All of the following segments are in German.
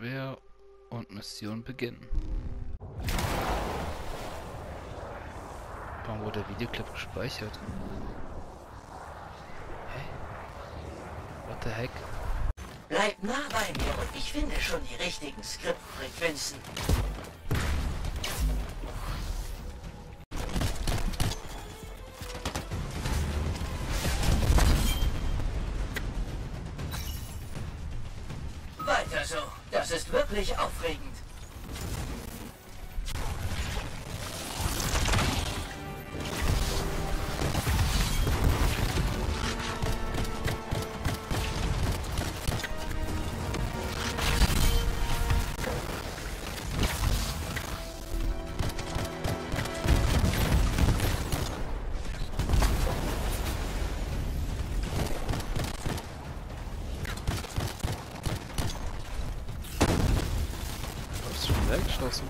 schwer und Mission beginnen. Warum wurde der Videoclip gespeichert? Hä? What the heck? Bleib nah bei mir und ich finde schon die richtigen Skriptfrequenzen. Weiter so. Das ist wirklich aufregend. Weggeschossen.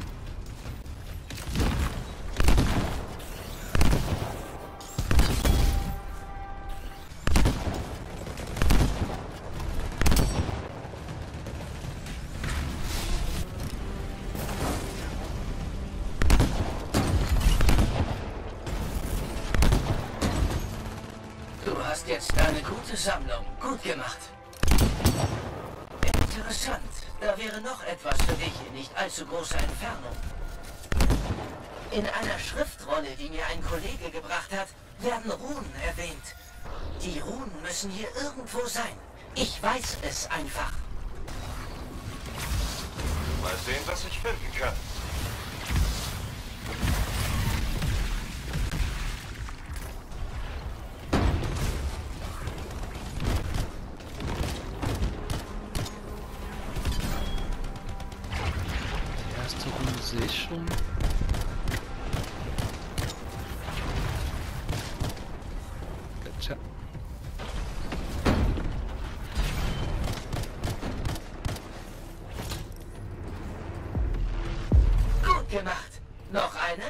Du hast jetzt eine gute Sammlung. Gut gemacht. Interessant. Da wäre noch etwas für dich in nicht allzu großer Entfernung. In einer Schriftrolle, die mir ein Kollege gebracht hat, werden Runen erwähnt. Die Runen müssen hier irgendwo sein. Ich weiß es einfach. Mal sehen, was ich finden kann. Sehe ich schon. Gotcha. Gut gemacht. Noch eine?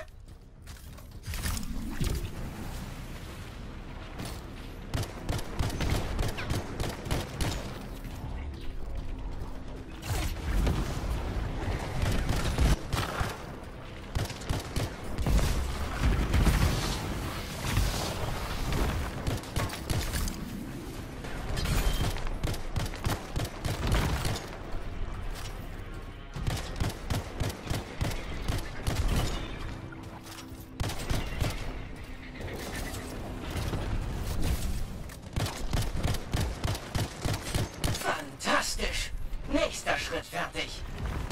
Fantastisch. Nächster Schritt fertig.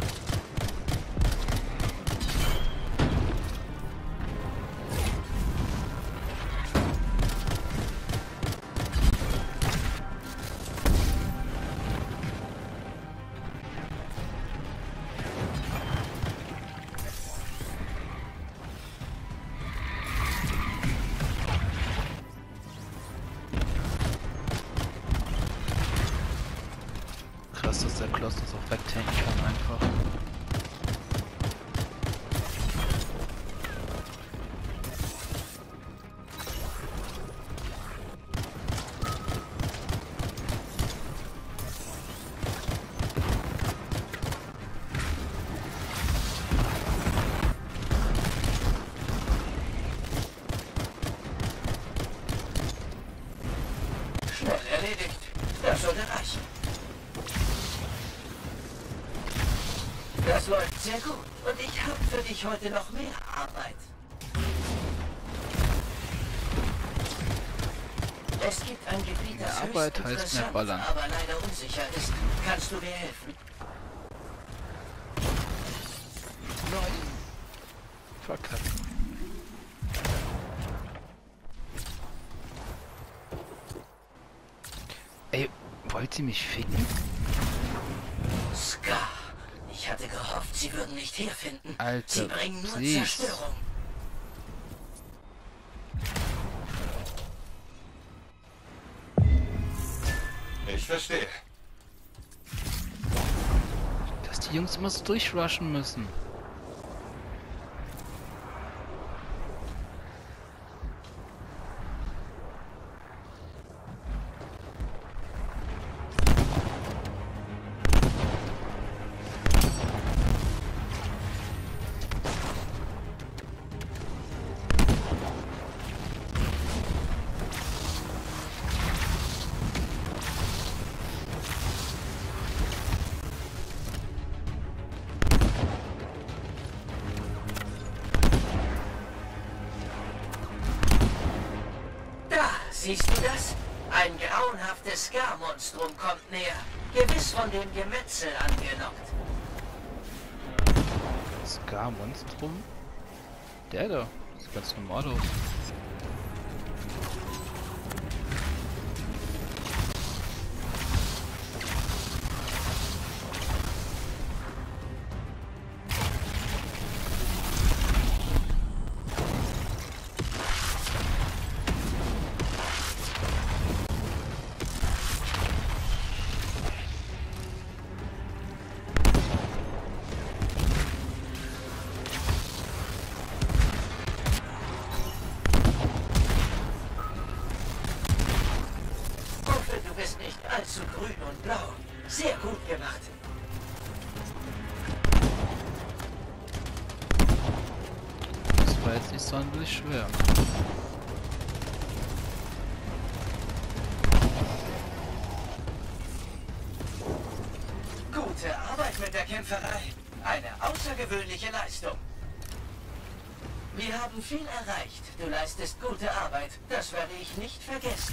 Krass, dass der Kloss das auch wegtanken kann einfach. Schnell erledigt. Das sollte reichen. Das läuft sehr gut. Und ich habe für dich heute noch mehr Arbeit. Es gibt ein Gebiet, das Arbeit höchst heißt mehr interessant, ballern. aber leider unsicher ist. Kannst du mir helfen? Nein. Verkackt. Ey, wollt ihr mich ficken? Ska. Ich hatte gehofft, sie würden nicht hier finden. Alter, Sie bringen nur please. Zerstörung. Ich verstehe. Dass die Jungs immer so durchrushen müssen. Siehst du das? Ein grauenhaftes Scar-Monstrum kommt näher. Gewiss von dem Gemetzel angenockt. Scar-Monstrum? Der da. Sieht ganz normal aus. Allzu grün und blau. Sehr gut gemacht. Das war jetzt nicht sonderlich schwer. Gute Arbeit mit der Kämpferei. Eine außergewöhnliche Leistung. Wir haben viel erreicht. Du leistest gute Arbeit. Das werde ich nicht vergessen.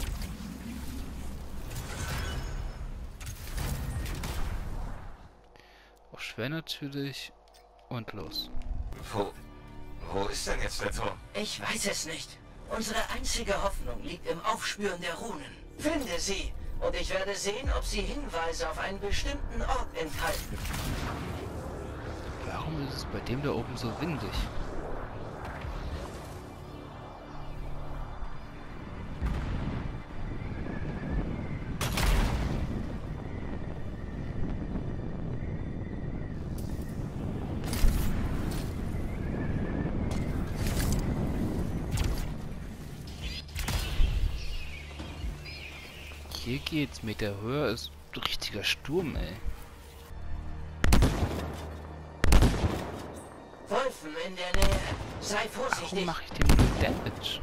Auch schwer natürlich. Und los. Wo ist denn jetzt der Turm? Ich weiß es nicht. Unsere einzige Hoffnung liegt im Aufspüren der Runen. Finde sie und ich werde sehen, ob sie Hinweise auf einen bestimmten Ort enthalten. Warum ist es bei dem da oben so windig? Hier geht's, Meter höher ist ein richtiger Sturm, ey. Wolfen in der Nähe. Sei Warum vorsichtig. mache ich dem nur Damage?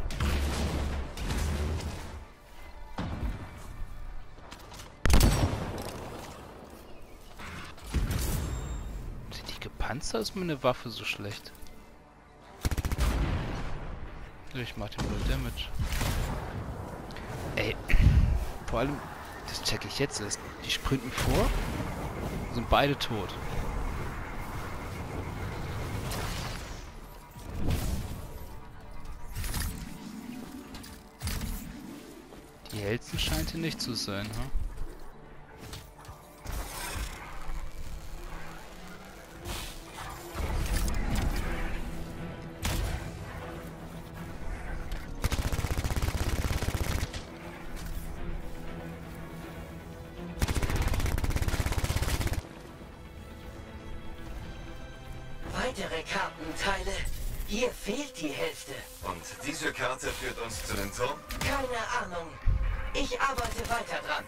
Sind die gepanzert? Ist meine Waffe so schlecht? Ich mach dem nur Damage. Ey, vor allem, das check ich jetzt erst. Die sprinten vor, sind beide tot. Die hellsten scheint hier nicht zu sein, ha? Weitere Kartenteile. Hier fehlt die Hälfte. Und diese Karte führt uns zu dem Turm? Keine Ahnung. Ich arbeite weiter dran.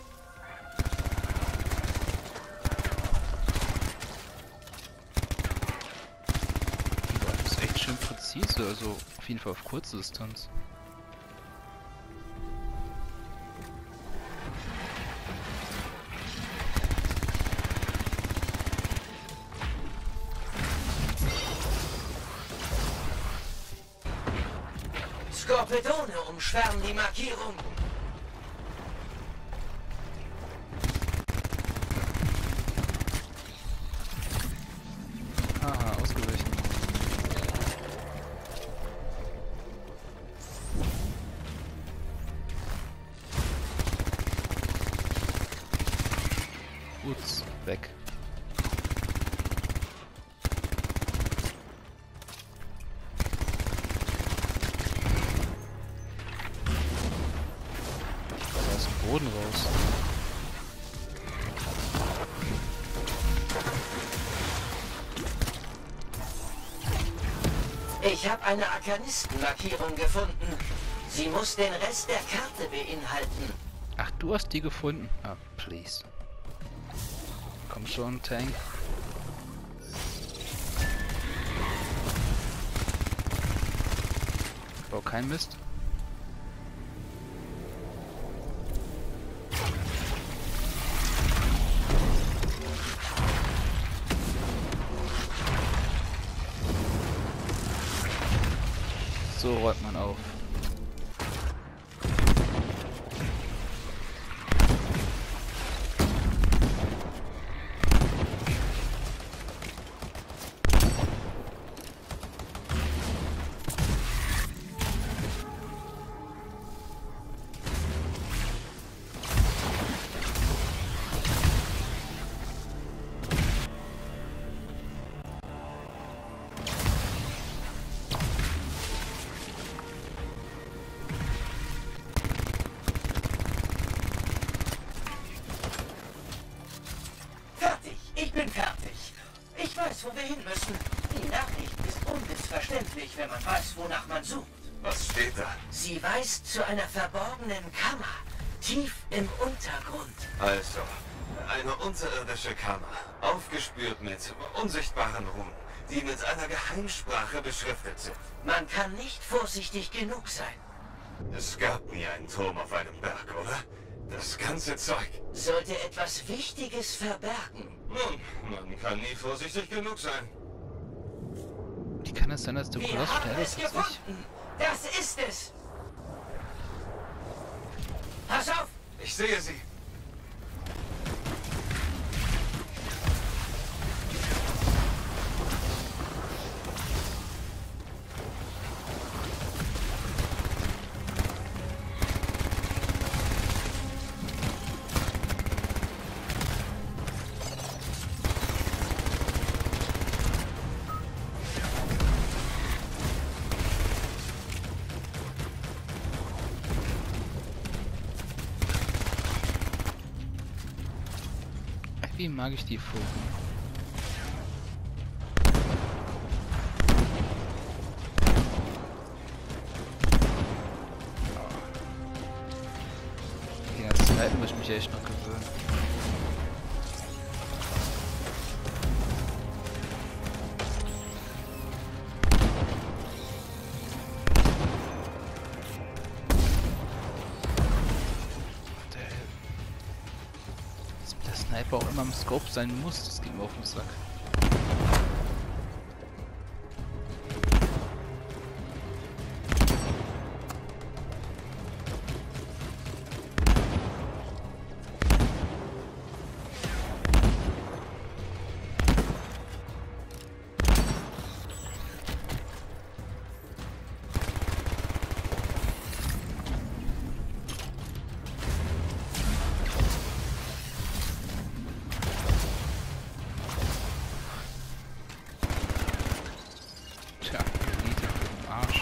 Das ist echt schön präzise, also auf jeden Fall auf kurze Distanz. Skorpedone umschwärmen die Markierung. Aha, ausgewichen. Ups, weg. Aus dem Boden raus. Ich habe eine Arkanistenmarkierung gefunden. Sie muss den Rest der Karte beinhalten. Ach, du hast die gefunden? Ah, please. Komm schon, Tank. Bau kein Mist. So räumt man auf. hin müssen. Die Nachricht ist unmissverständlich, wenn man weiß, wonach man sucht. Was steht da? Sie weist zu einer verborgenen Kammer, tief im Untergrund. Also, eine unterirdische Kammer, aufgespürt mit unsichtbaren Runen, die mit einer Geheimsprache beschriftet sind. Man kann nicht vorsichtig genug sein. Es gab nie einen Turm auf einem Berg, oder? Das ganze Zeug. Sollte etwas Wichtiges verbergen. Nun, man kann nie vorsichtig genug sein. Wie kann es sein, dass der Wir Koloss haben schneller es ist als ich? gefunden. Das ist es. Pass auf! Ich sehe sie. Wie mag ich die Vogel? Ja, das Snipen muss ich mich echt noch gewöhnen. Sniper auch immer im Scope sein muss, das geht mir auf den Sack. Tja, Elite für den Arsch.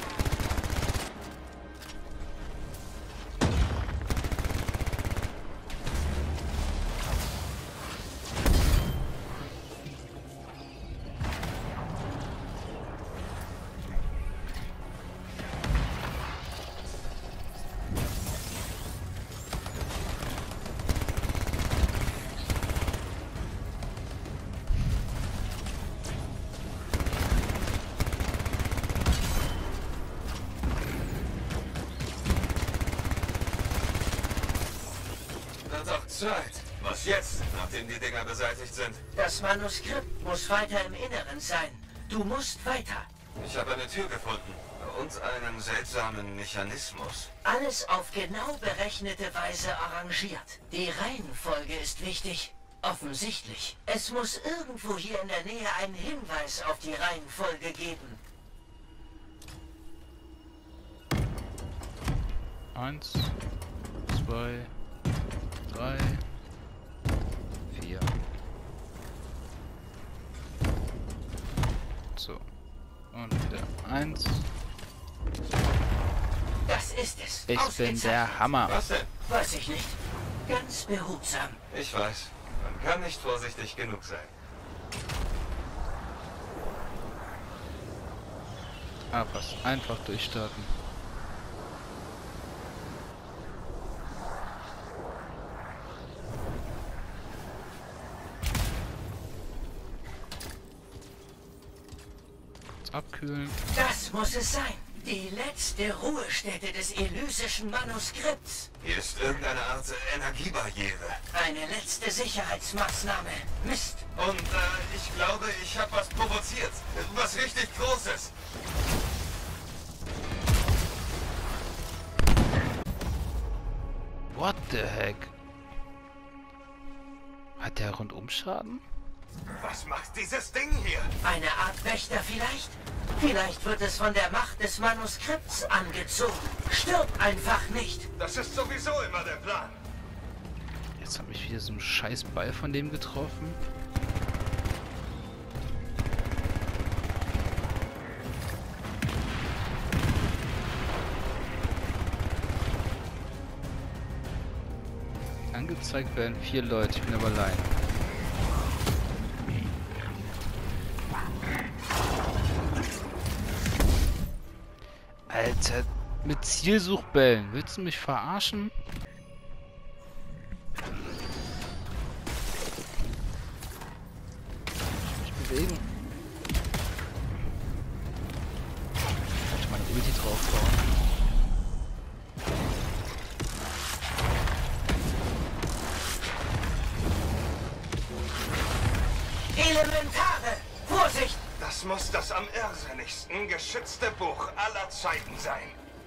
Doch Zeit. Was jetzt, nachdem die Dinger beseitigt sind? Das Manuskript muss weiter im Inneren sein. Du musst weiter. Ich habe eine Tür gefunden. Und einen seltsamen Mechanismus. Alles auf genau berechnete Weise arrangiert. Die Reihenfolge ist wichtig. Offensichtlich. Es muss irgendwo hier in der Nähe einen Hinweis auf die Reihenfolge geben. 1, 2, 3, 4. So. Und wieder 1. Das ist es. Ich bin Ausgezeichnet. der Hammer. Was denn? Weiß ich nicht. Ganz behutsam. Ich weiß. Man kann nicht vorsichtig genug sein. Aber einfach durchstarten. Kurz abkühlen. Das muss es sein. Die letzte Ruhestätte des elysischen Manuskripts. Hier ist irgendeine Art Energiebarriere. Eine letzte Sicherheitsmaßnahme. Mist. Und ich glaube, ich habe was provoziert. Was richtig Großes. What the heck? Hat der Rundumschaden? Was macht dieses Ding hier? Eine Art Wächter vielleicht? Vielleicht wird es von der Macht des Manuskripts angezogen. Stirb einfach nicht. Das ist sowieso immer der Plan. Jetzt habe ich wieder so einen scheiß Ball von dem getroffen. Angezeigt werden 4 Leute, ich bin aber allein. Mit Zielsuchbällen. Willst du mich verarschen? Ich mich bewegen. Ich meine Ulti draufbauen. Elementare! Vorsicht! Das muss das am irrsinnigsten geschützte Buch aller Zeiten sein.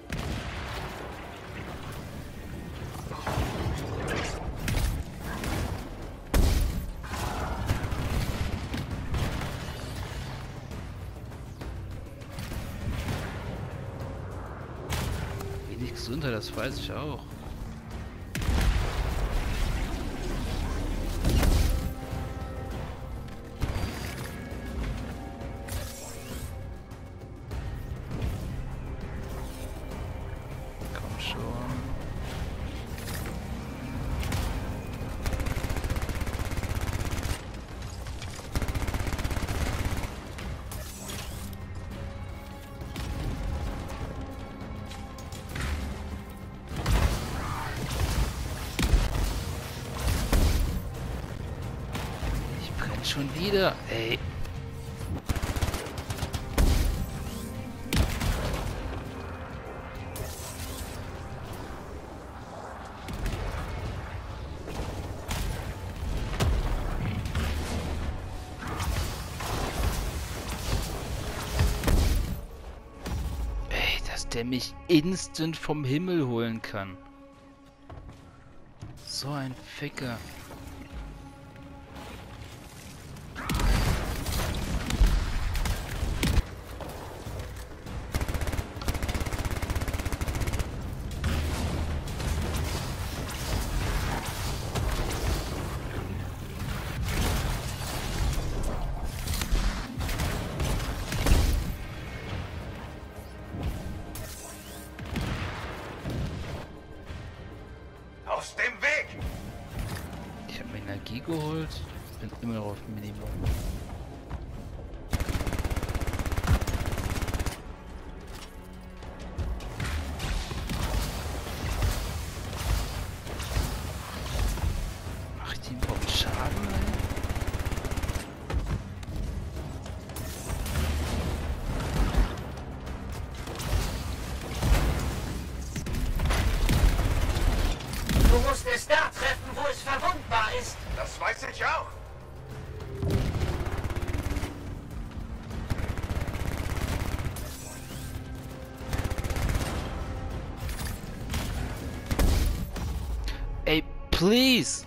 Wenig Gesundheit, das weiß ich auch. Komm schon. Ich brenne schon wieder, ey. Ey, dass der mich instant vom Himmel holen kann. So ein Ficker. Aus dem Weg! Ich habe mir Energie geholt. Bin immer noch auf Minimum. Mach ich dem überhaupt Schaden, ey? Du musst es da treffen, wo es verwundbar ist. Das weiß ich auch. Ey, please!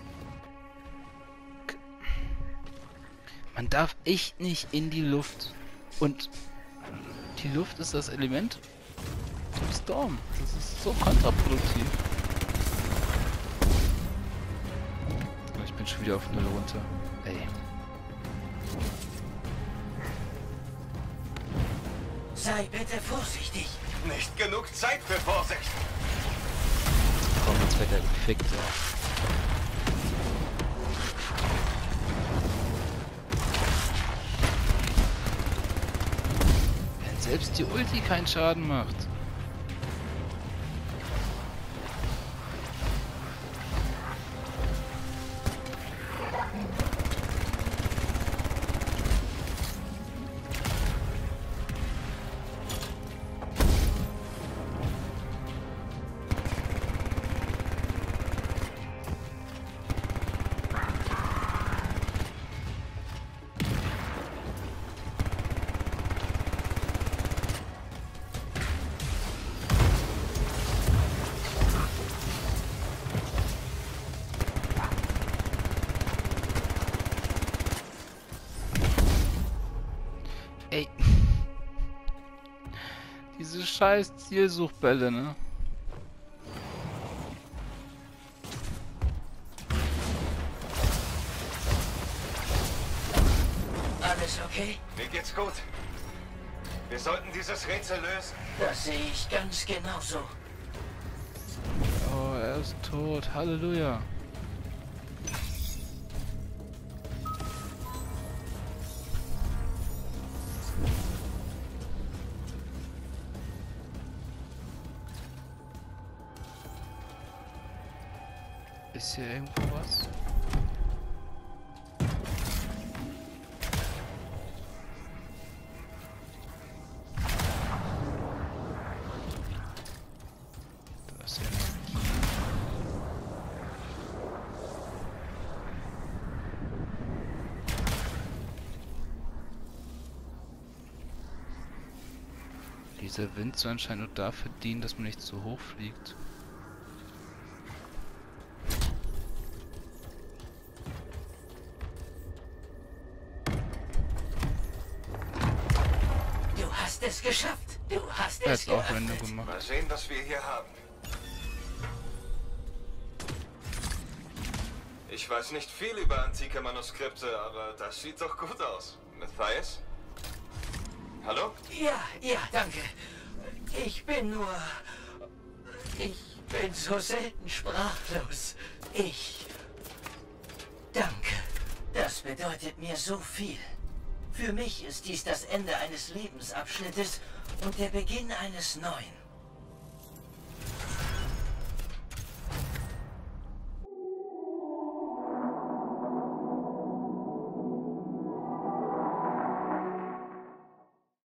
Man darf echt nicht in die Luft. Und die Luft ist das Element zum Storm. Das ist so kontraproduktiv. Ich bin schon wieder auf 0 runter. Ey. Sei bitte vorsichtig. Nicht genug Zeit für Vorsicht. Komm, jetzt wird er gefickt, ja. Wenn selbst die Ulti keinen Schaden macht. Ey. Diese scheiß Zielsuchbälle, ne? Alles okay? Mir geht's gut. Wir sollten dieses Rätsel lösen. Das sehe ich ganz genauso. Oh, er ist tot. Halleluja. Ist hier irgendwo was? Da ist ja nichts. Dieser Wind soll anscheinend nur dafür dienen, dass man nicht zu hoch fliegt. Du hast es geschafft. Du hast Er es hat auch Wände geöffnet. gemacht. Mal sehen, was wir hier haben. Ich weiß nicht viel über antike Manuskripte, aber das sieht doch gut aus. Matthias? Hallo? Ja, danke. Ich bin so selten sprachlos. Danke. Das bedeutet mir so viel. Für mich ist dies das Ende eines Lebensabschnittes und der Beginn eines neuen.